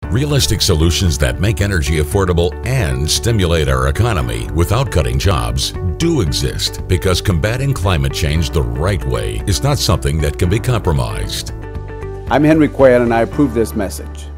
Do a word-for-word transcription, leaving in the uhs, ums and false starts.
Realistic solutions that make energy affordable and stimulate our economy without cutting jobs do exist, because combating climate change the right way is not something that can be compromised. I'm Henry Cuellar, and I approve this message.